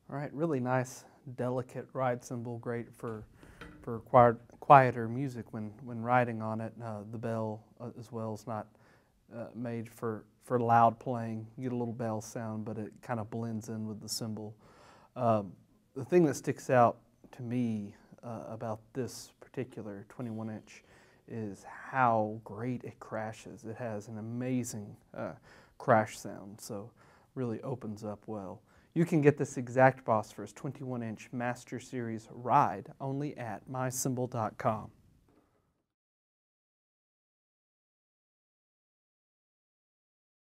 All right, really nice, delicate ride cymbal, great for quieter music when riding on it. The bell as well is not made for loud playing. You get a little bell sound, but it kind of blends in with the cymbal. The thing that sticks out to me about this particular 21-inch is how great it crashes. It has an amazing crash sound, so really opens up well. You can get this exact Bosphorus 21-inch Master Series ride only at mycymbal.com.